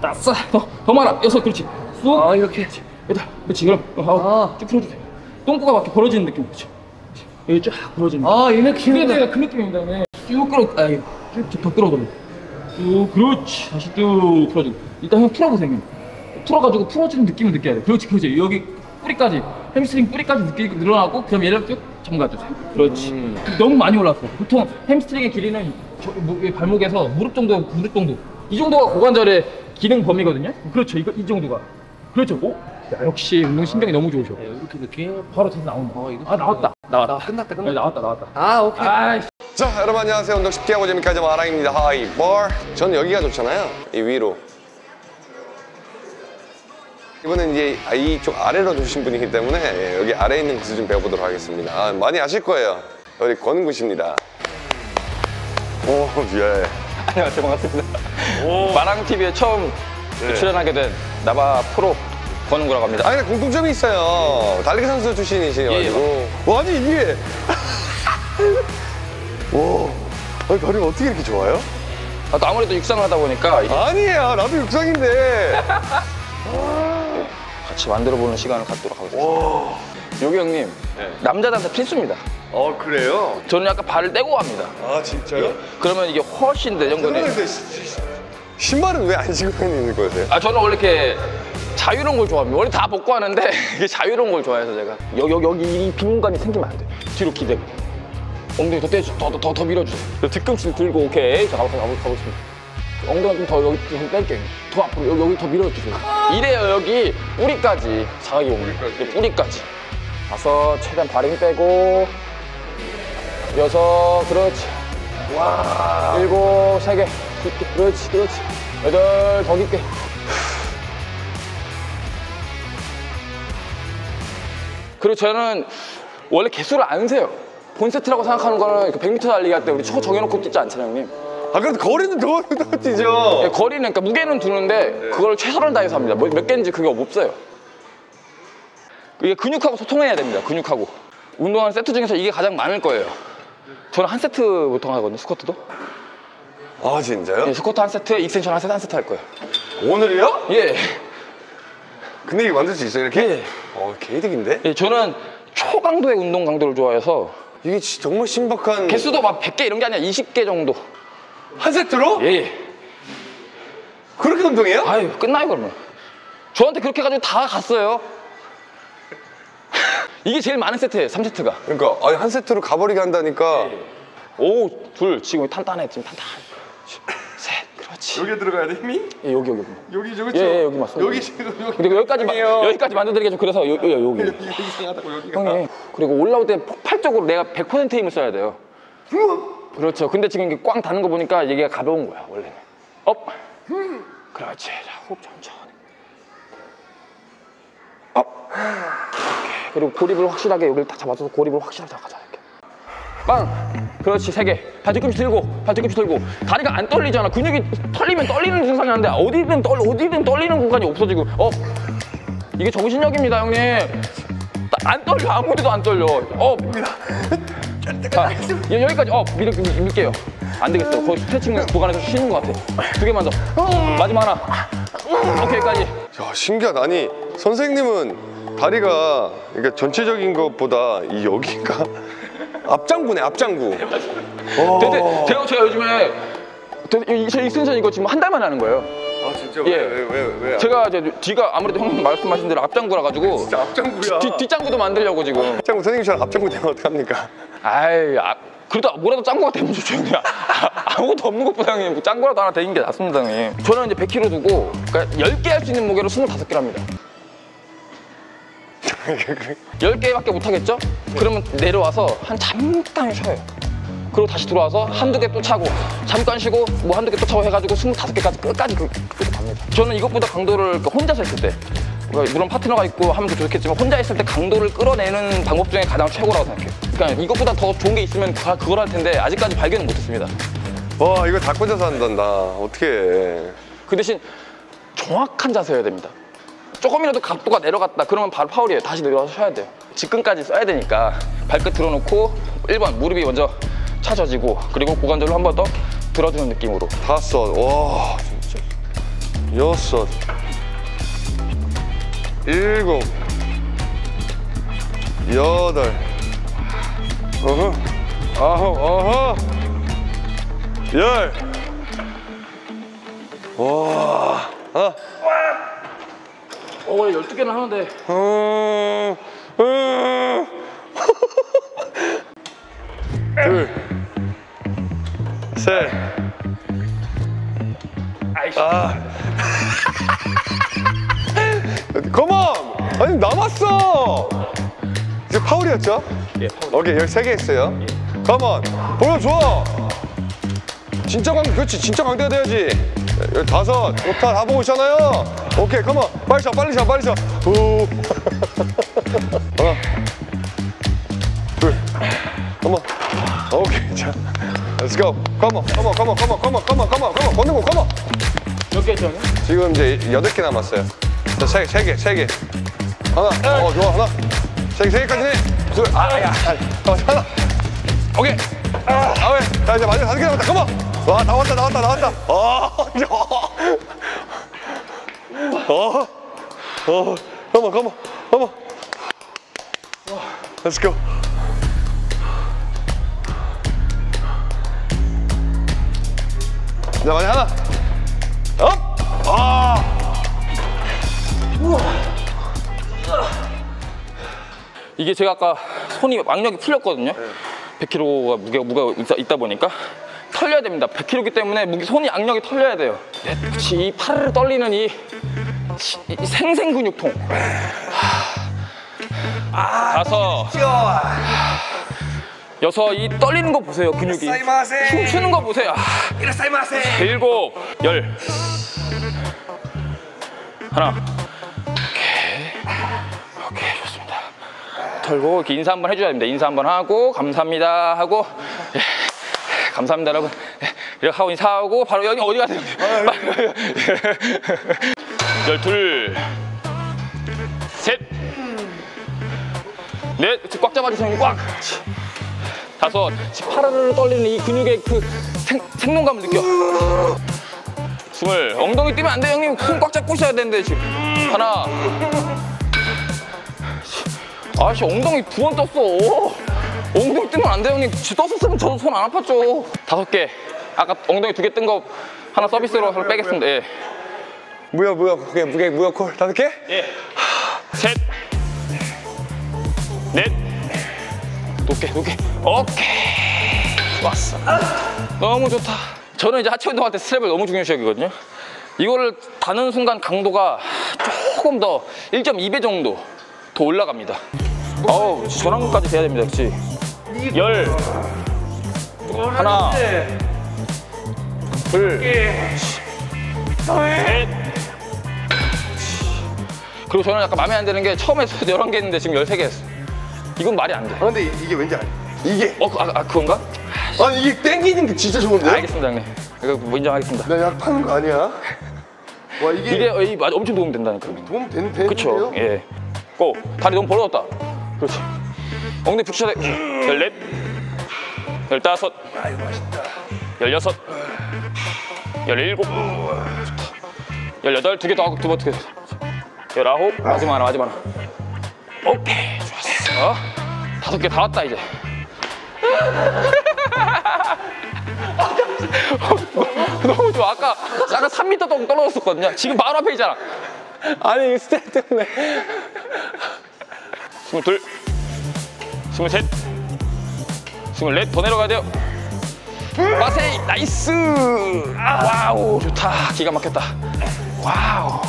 따싸. 더 많아. 6. 그렇지. 쑥. 아, 이렇게. 8. 그렇지. 그럼 쭉 풀어주세요. 똥꼬가 막 벌어지는 느낌. 그렇지. 여기 쫙 벌어지는. 아, 이 느낌이네. 그 느낌입니다. 네. 쭉 끌어. 아이고. 쭉 끌어들여. 쭉. 그렇지. 다시 쭉 풀어주고. 일단 형 풀어보세요. 형. 풀어가지고 풀어지는 느낌을 느껴야 돼. 그렇지. 그렇지. 여기 뿌리까지. 햄스트링 뿌리까지 느끼고 늘어나고 그럼 얘를 쭉 잠가주세요. 그렇지. 너무 많이 올랐어. 보통 햄스트링의 길이는 발목에서 무릎 정도 이 정도가 고관절의 기능 범위거든요. 그렇죠. 이 정도가. 그렇죠. 오, 야, 역시 운동 신경이 너무 좋으셔. 이렇게 느낌? 바로 다시 나온다. 이거 아, 나왔다. 끝났다. 네, 나왔다. 아, 오케이. 아이씨. 자, 여러분 안녕하세요. 운동 쉽게 하고 재밌게 하자 마랑입니다. 하이볼. 전 여기가 좋잖아요. 이 위로. 이번엔 이제 이쪽 아래로 주신 분이기 때문에 여기 아래에 있는 곳을 좀 배워보도록 하겠습니다. 많이 아실 거예요. 여기 거는 곳입니다. 오, 예. 안녕하세요. 반갑습니다. 마랑TV에 처음 출연하게 된 나바 프로 권은구라고 합니다. 아니, 공통점이 있어요. 달리기 선수 출신이셔가지고. 와, 아니, 이게. 와, 아니, 다리가 어떻게 이렇게 좋아요? 또 아무래도 육상을 하다 보니까 이게 아니에요. 나도 육상인데. 같이 만들어보는 시간을 갖도록 하겠습니다. 요기 형님, 남자들한테 필수입니다. 그래요? 저는 약간 발을 떼고 갑니다. 아, 진짜요? 그러면 이게 훨씬 내전근에. 신발은 왜 안 신고 있는 거세요? 저는 원래 이렇게 자유로운 걸 좋아합니다. 원래 다 벗고 하는데 이게 자유로운 걸 좋아해서 제가 여기 이 빈 공간이 생기면 안 돼. 뒤로 기대고 엉덩이 더 떼주세요. 더 밀어주세요. 뒤꿈치 들고 오케이. 자, 가보겠습니다. 엉덩이 좀 더 여기 좀 뺄게요. 더 앞으로 여기 더 밀어주세요. 이래요. 여기 뿌리까지 자극이 옵니다. 뿌리까지. 5, 최대한 발 힘 빼고 6, 그렇지. 와. 7, 3개. 깊게. 그렇지. 8, 더 깊게. 그리고 저는 원래 개수를 안 세요. 본 세트라고 생각하는 거는 100m 달리기 할 때 우리 초 정해놓고 뛰지 않잖아요, 형님. 그래도 거리는 더 뛰죠. 네, 거리는, 그러니까 무게는 두는데 그걸 최선을 다해서 합니다. 몇 개인지 그게 없어요. 이게 근육하고 소통해야 됩니다, 근육하고. 운동하는 세트 중에서 이게 가장 많을 거예요. 저는 한 세트 보통 하거든요, 스쿼트도. 아, 진짜요? 네, 스쿼트 한 세트, 익스텐션 한 세트 할 거예요. 오늘이요? 예. 근데 이게 만들 수 있어요, 이렇게? 예. 개이득인데? 예, 저는 초강도의 운동 강도를 좋아해서 이게 정말 신박한. 개수도 막 100개 이런 게 아니라 20개 정도. 한 세트로? 예. 그렇게 운동해요? 아유, 끝나요, 그러면. 저한테 그렇게 해가지고 다 갔어요. 이게 제일 많은 세트예요, 3세트가. 그러니까 아니, 한 세트로 가버리게 한다니까. 오, 둘, 지금 탄탄해, 지금 탄탄. 셋, 그렇지. 여기에 들어가야 돼, 힘이? 예, 여기. 여기 저기 예, 여기 맞습니다. 여기 지금 여기. 그리고 여기까지 만들드리기 좀 그래서 여기. 여기 이상하다고 여기가. 형님, 그리고 올라올 때 폭발적으로 내가 100% 힘을 써야 돼요. 그렇죠. 근데 지금 이게 꽝 닿는 거 보니까 이게 가벼운 거야, 원래는. 업. 그렇지. 자, 호흡 천천히. 업. 오케이. 그리고 고립을 확실하게 여기를 딱 잡아서 고립을 확실하게 잡아자. 이렇게. 빵. 그렇지. 3개. 발 뒤꿈치 들고. 다리가 안 떨리잖아. 근육이 털리면 떨리는 증상이 하는데 어디든 떨리는 공간이 없어 지금. 업. 이게 정신력입니다, 형님. 안 떨려. 아무데도 안 떨려. 업. 자, 여기까지 밀게요. 안 되겠어요. 거의 스트레칭 구간에서 쉬는 것 같아. 2개만 더. 마지막 하나. 오케이, 여기까지. 야, 신기하다. 아니, 선생님은 다리가 그러니까 전체적인 것보다 이 여기가 앞장구네, 앞장구. 제가 요즘에 제 익스텐션 이거 지금 한 달만 하는 거예요. 아, 진짜? 예. 왜? 제가 이제 뒤가 아무래도 형님 말씀하신 대로 앞장구라 가지고 진짜 앞장구야. 뒷장구도 만들려고 지금. 앞장구 선생님처럼 앞장구 되면 어떡합니까? 아이, 그래도 뭐라도 짱구가 되면 좋죠, 형님. 아무것도 없는 것보다 형님 짱구라도 하나 되는 게 낫습니다, 형님. 저는 이제 100kg 두고 그러니까 10개 할 수 있는 무게로 25개를 합니다. 10개밖에 못 하겠죠? 그러면 내려와서 잠깐 쉬어요. 그리고 다시 들어와서 한두 개 또 차고 잠깐 쉬고 뭐 한두 개 또 차고 해가지고 25개까지 끝까지 갑니다. 저는 이것보다 강도를 혼자서 했을 때, 물론 파트너가 있고 하면 더 좋겠지만 혼자 했을 때 강도를 끌어내는 방법 중에 가장 최고라고 생각해요. 그러니까 이것보다 더 좋은 게 있으면 그걸 할 텐데 아직까지 발견은 못했습니다. 와, 이거 다 꽂아서 한단다. 어떻게 해. 그 대신 정확한 자세여야 됩니다. 조금이라도 각도가 내려갔다 그러면 바로 파울이에요. 다시 내려와서 쉬어야 돼요. 직근까지 써야 되니까 발끝 들어놓고 1번 무릎이 먼저 차져지고 그리고 고관절로 한 번 더 들어주는 느낌으로. 다 써. 와, 진짜. 여섯, 일곱, 여덟, 아홉, 열. 와, 하나. 원래 12개는 하는데. 둘, 셋. 아이씨. 컴온! 아니 남았어! 이제 파울이었죠? 예, 파울. 오케이 13개 했어요. 컴온! 보여줘! 진짜 강대, 그렇지 진짜 강대가 돼야지. 15, 좋다 다 보고 있잖아요. 오케이 컴온 빨리 쳐 빨리 쳐 빨리 쳐. 오. 하나 둘 컴온 오케이 자 Let's go 컴온 걷는 거 컴온. 몇 개 했죠? 지금 이제 8개 남았어요. 자, 3개. 하나, 좋아, 하나. 3개까지 해. 둘, 하나. 오케이. 왜? 자, 이제 마지막 5개 남았다. 컴온. 와, 나왔다. 컴온. Let's go. 자, 마지막 하나. 업! 이게 제가 아까 손이 악력이 풀렸거든요. 100kg가 무게가 있다 보니까 털려야 됩니다. 100kg이기 때문에 손이 악력이 털려야 돼요. 이 팔을 떨리는 이 생생 근육통. 다섯, 여섯, 이 떨리는 거 보세요. 근육이 춤추는 거 보세요. 일곱, 열. 하나. 오케이 좋습니다. 털고 이렇게 인사 한번 해줘야 됩니다. 인사 한번 하고 감사합니다 하고 감사합니다 여러분 이렇게 하고 인사하고 바로 여기 어디 가세요? 열둘 셋 넷 꽉 잡아주세요. 꽉. 다섯 파르르 떨리는 이 근육의 그 생동감을 느껴. 스물 엉덩이 뛰면 안 돼요 형님. 손 꽉 잡고 있어야 되는데 지금. 하나. 아씨 엉덩이 2번 떴어. 엉덩이 뜨면 안 돼요 형님. 떴었으면 저도 손 안 아팠죠. 5개. 아까 엉덩이 2개 뜬 거 하나 서비스로 하나 빼겠습니다. 예. 무역 콜 5개? 예. 셋. 넷. 높게. 오케이. 좋았어. 너무 좋다. 저는 이제 하체 운동할 때 스트랩을 너무 중요시 여기거든요. 이거를 다는 순간 강도가 조금 더 1.2배 정도 더 올라갑니다. 어우, 저랑까지 돼야 됩니다, 그치? 열. 하나. 둘. 셋. 그리고 저는 약간 마음에 안 드는 게 처음에 11개 했는데 지금 13개 했어. 이건 말이 안 돼. 근데 이게 왠지 알아? 이게 그건가? 아니 이게 땡기는 게 진짜 좋은데? 알겠습니다, 형님. 이거 뭐 인정하겠습니다. 나 약 파는 거 아니야? 와 이게 엄청 도움이 된다니까. 도움 되는데요? 그쵸? 예. 고! 다리 너무 벌어졌다. 그렇지. 엉덩이 푹 쳐야 돼. 14, 15, 16, 17, 좋다. 18, 2개 더 하고 2개. 19, 마지막 하나. 오케이, 좋았어. 5개 다 왔다, 이제. 너무 좋아. 아까 3m 정도 떨어졌었거든요. 지금 바로 앞에 있잖아. 아니 스텝 때문에 22, 23, 24, 더 내려가야 돼요. 마세이, 나이스! 와우, 좋다. 기가 막혔다. 와우.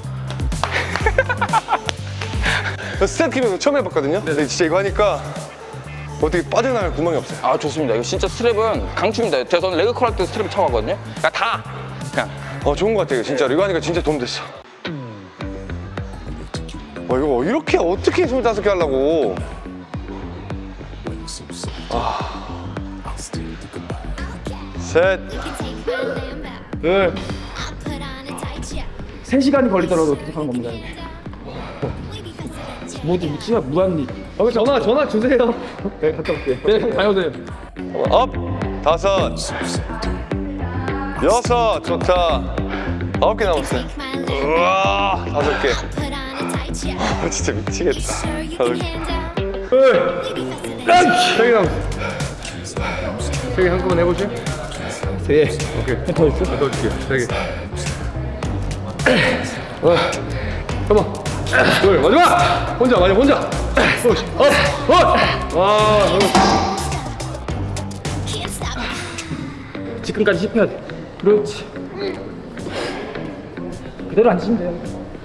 스텝 키는 처음 해봤거든요? 근데 진짜 이거 하니까 어떻게 빠져나갈 구멍이 없어요. 아, 좋습니다. 이거 진짜 스트랩은 강추입니다. 저는 레그컬 할 때 스트랩 차고 하거든요. 그러니까 그냥. 좋은 것 같아요 진짜로. 이거 하니까 진짜 도움 됐어. 이거 이렇게 어떻게 25개 하려고. 셋, 둘, 3시간이 걸리더라도 계속 하는 겁니다. 모두 진짜 무한리. 전화 주세요. 네, 갔다 올게요. 네, 다녀오세요. 업, 5, 6, 좋다. 9개 남았어요. 우와, 5개. 진짜 미치겠다. 5개. 세개 남았어. 3개 한꺼번에 해보지? 3개. 오케이. 더 있어? 더 줄게요. 3개. 잠깐만. 둘, 마지막! 혼자. 와, 지금까지 씹혀야 돼. 그렇지. 그대로 앉으시면 돼요.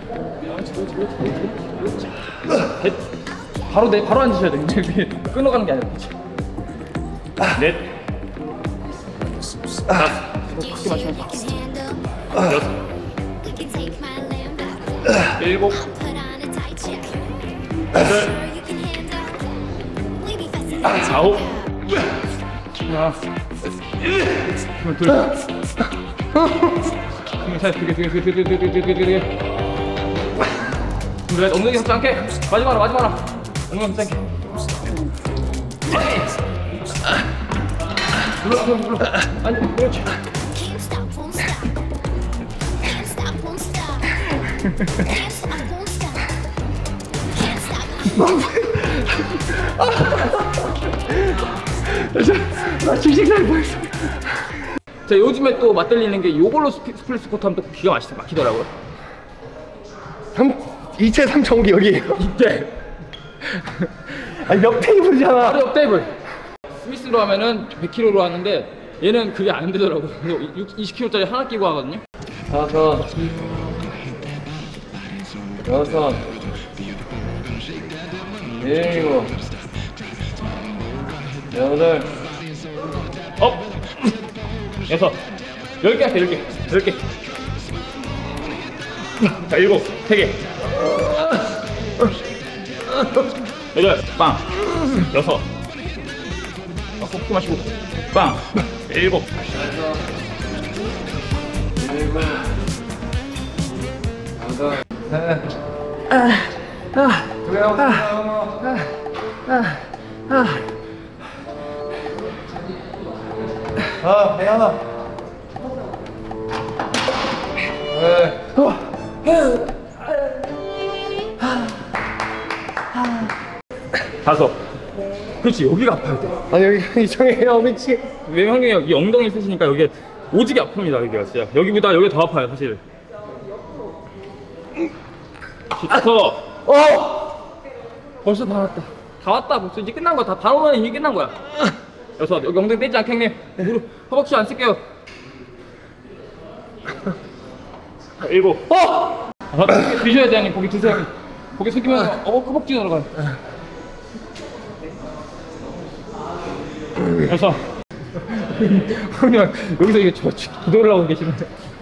그렇지. 바로 앉으셔야 돼요. 위에 끊어가는 게 아니라. 그렇지. 넷. 다섯. 크게 마시면서. 여섯. 일곱. 여덟. 아홉. 하나. 둘. 셋. 엉덩이 섭지 않게. 마지막으로. 엉덩이 섭지 않게. 눌러. 아니, 그렇지. 나 주식살 보였어. 자, 요즘에 또 맛들리는 게 요걸로 스플릿 스쿼트 하면 또 기가 막히더라고요. 2채 3,000개 여기에요. 이때 아니, 옆 테이블이잖아. 바로 옆 테이블. 스미스로 하면은 100kg로 하는데 얘는 그게 안 되더라고요. 20kg짜리 하나 끼고 하거든요. 5, 6, 7, 8, 업! 6, 10개 할게, 10개. 자, 7, 3개. 8, 빵. 6. 콕 마시고. 빵. 7. 배 하나. 다섯. 그렇지, 여기가 아파야 돼. 아니, 여기 이상해요, 미치. 왜냐면 형님 여기 엉덩이 쓰시니까 여기 오지게 아픕니다. 여기가 진짜. 여기보다 여기 더 아파요, 사실. 벌써 다 왔다. 다 왔다. 벌써 이제 끝난 거야. 다 오면 이미 끝난 거야. 여섯. 여기 엉덩이 떼지 않게 형님. 무릎 허벅지 안 쓸게요. 일곱. 드셔야 돼 형님. 고기 드세요 형님. 고기 숙이면 허벅지 들어가요. 여섯. 형님 여기서 이게 기도를 하고 계시는데.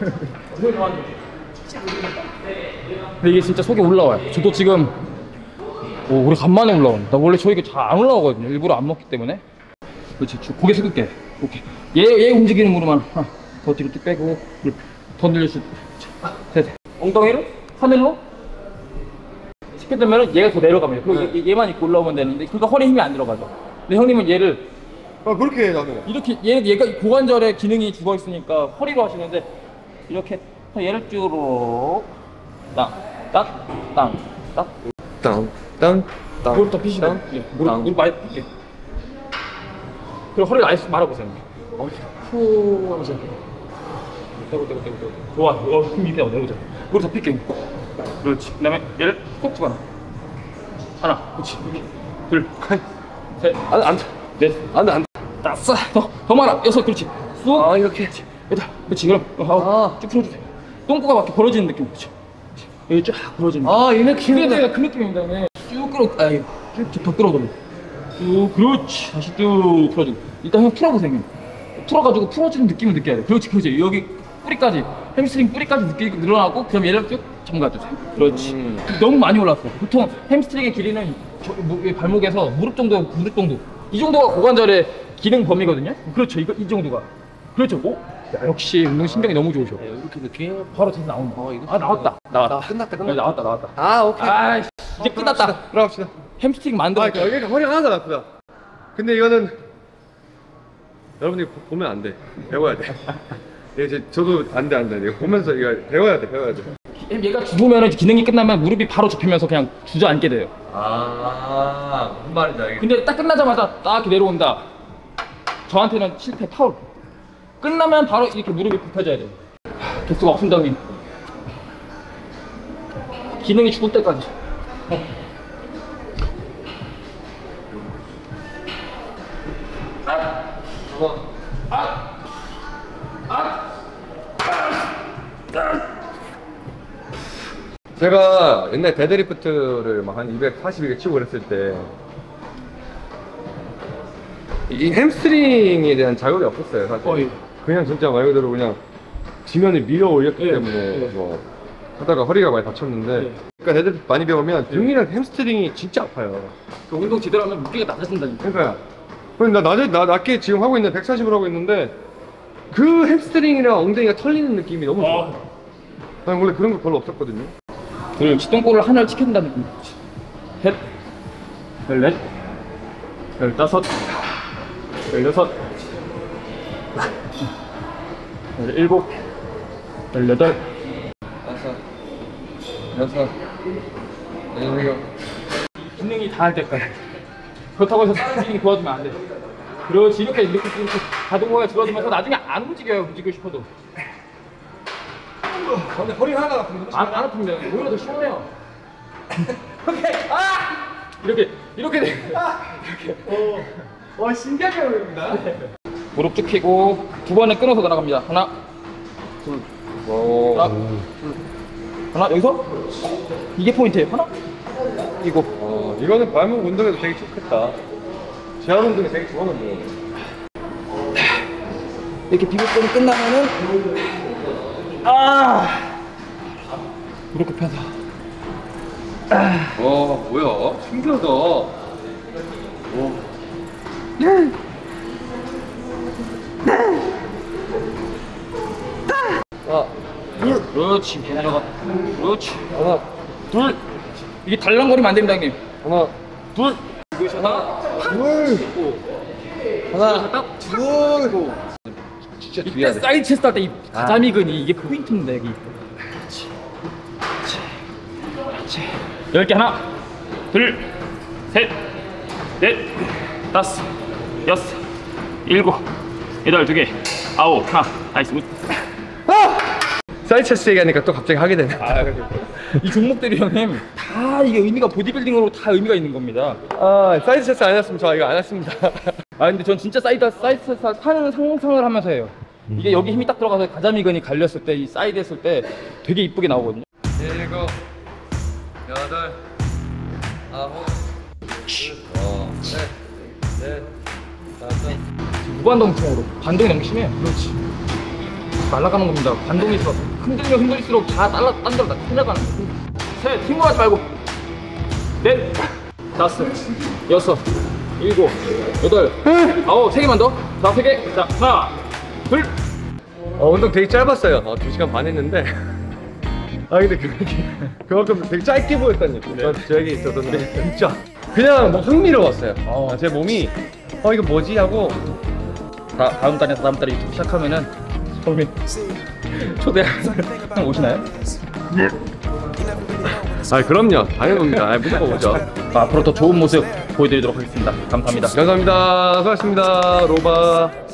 근데 이게 진짜 속이 올라와요. 저도 지금 오래간만에 올라오네. 나 원래 저희가 잘 안 올라오거든요. 일부러 안 먹기 때문에. 그렇지. 고개 숙일게. 오케이. 얘 움직이는 무릎만 하나 더 뒤로 쭉 빼고 더 늘려주. 셋. 엉덩이를 하늘로 쉽게 되면 얘가 더 내려갑니다. 그리고 얘만 입고 올라오면 되는데 그러니까 허리 힘이 안 들어가죠. 근데 형님은 얘를 그렇게 해, 나는. 이렇게 얘가 고관절에 기능이 죽어 있으니까 허리로 하시는데 이렇게 얘를 쭉 땅. 무릎 더 피시고 무릎 많이 펴게. 그리고 허리를 아예 말아보세요. 후 하면서 떼고 좋아. 힘 있게 내보자. 무릎 더 펴게. 그렇지. 그 다음에 얘를 콕 집어넣어. 하나. 그렇지. 둘. 셋. 넷. 안 돼. 다섯. 더 많아. 여섯. 그렇지. 쑥. 이렇게. 여덟. 그렇지. 그럼 쭉 풀어주세요. 똥꼬가 막 벌어지는 느낌. 그렇지. 여기 쫙 벌어지는 느낌. 이게 그 느낌입니다. 네. 쭉 더 끌어올려. 쭉. 그렇지. 다시 쭉 풀어주고. 일단 형 풀어보세요. 형. 풀어가지고 풀어주는 느낌을 느껴야 돼. 그렇지. 여기 뿌리까지 햄스트링 뿌리까지 느끼게 늘어나고 그럼 얘를 쭉 잠가주세요. 그렇지. 너무 많이 올랐어. 보통 햄스트링의 길이는 발목에서 무릎 정도 이 정도가 고관절의 기능 범위거든요. 그렇죠. 이 정도가. 그렇죠. 야, 역시 운동 신경이 너무 좋으셔. 이렇게 느낌? 바로 다시 나온다. 이거 나왔다. 끝났다. 나왔다. 아, 오케이. 아이씨, 이제 끝났다. 들어갑시다. 햄스트링 만들어. 여기가 허리가 하나도 안 아프다. 근데 이거는 여러분이 보면 안 돼. 배워야 돼. 저도 안 돼. 이거 보면서 이거 배워야 돼. 얘가 죽으면 기능이 끝나면 무릎이 바로 접히면서 그냥 주저앉게 돼요. 무슨 말인지 알겠어. 근데 딱 끝나자마자 딱 이렇게 내려온다. 저한테는 실패 파울. 끝나면 바로 이렇게 무릎이 굽혀져야 돼요. 개수가 없습니다, 형님. 기능이 죽을 때까지. 제가 옛날 데드리프트를 막 한 240, 200 치고 그랬을 때 이 햄스트링에 대한 자극이 없었어요, 사실. 그냥 진짜 말 그대로 그냥 지면을 밀어 올렸기 때문에 뭐 하다가 허리가 많이 다쳤는데 그러니까 데드리프트 많이 배우면 등이랑 햄스트링이 진짜 아파요. 그 운동 제대로 하면 무게가 낮아진다니까. 그러니까 나 낮게 지금 하고 있는데 140을 하고 있는데 그 햄스트링이랑 엉덩이가 털리는 느낌이 너무 좋아. 난 원래 그런 거 별로 없었거든요. 그리고 지동골을 하나를 지킨다는 느낌. 셋, 14, 15, 16, 17, 18, 6, 7. 기능이 다 할 때까지. 그렇다고 해서 움직임이 도와주면 안 돼. 그렇지, 이렇게 자동화가 줄어들면서 나중에 안 움직여요, 움직이고 싶어도. 근데 허리 하나가 아픈데? 안 아프면 오히려 더 시원해요. 오케이, 이렇게 돼. 와 신기하게 어렵다. 무릎 쭉 펴고 두 번에 끊어서 날아갑니다. 하나, 둘, 하나, 둘, 하나. 여기서 이게 포인트예요. 하나, 이거. 이거는 발목 운동에도 되게 좋겠다. 제압 운동이 되게 좋아하는데. 이렇게 비교권이 끝나면은 이렇게 펴서. 와 뭐야? 신기하다. 그렇지, 내려가. 그렇지. 하나, 둘. 이게 달랑거리면 안 됩니다, 형님. 하나, 둘. 이거 하나, 둘, 하나, 딱, 둘. 진짜 이때 사이드 체스트 할 때 이 가자미근이 이게 포인트인데 여기. 그렇지. 10개 하나, 둘, 셋, 넷, 다섯, 여섯, 일곱, 여덟, 2개, 아홉, 하나. 나이스. 사이드 체스 얘기하니까 또 갑자기 하게 되네. 이 종목들이 형님 다 이게 의미가 보디빌딩으로 다 의미가 있는 겁니다. 사이드 체스 안 했으면 저 이거 안 했습니다. 근데 전 진짜 사이드 체스 하는 상상을 하면서 해요. 이게 여기 힘이 딱 들어가서 가자미근이 갈렸을 때 이 사이드 했을 때 되게 이쁘게 나오거든요. 7, 8, 9, 10, 넷, 다섯. 무반동성으로 반동이 너무 심해요. 그렇지. 날아가는 겁니다. 반동이 있어. 흔들릴수록 다 딴 데로 다 흘러가는 거예요. 셋, 힘으로 하지 말고. 넷, 다섯, 여섯, 일곱, 여덟, 아홉. 3개만 더. 자, 3개. 자, 하나, 둘. 운동 되게 짧았어요. 2시간 반 했는데. 근데 그만큼 되게 짧게 보였다니. 저에게 있었는데 진짜 그냥 뭐 흥미로웠어요. 제 몸이 이거 뭐지 하고. 다음 달에 유튜브 시작하면은 형님 초대하면 오시나요? 그럼요. 당연합니다. 무조건 오죠. 앞으로 더 좋은 모습 보여드리도록 하겠습니다. 감사합니다. 감사합니다. 수고하셨습니다. 로바.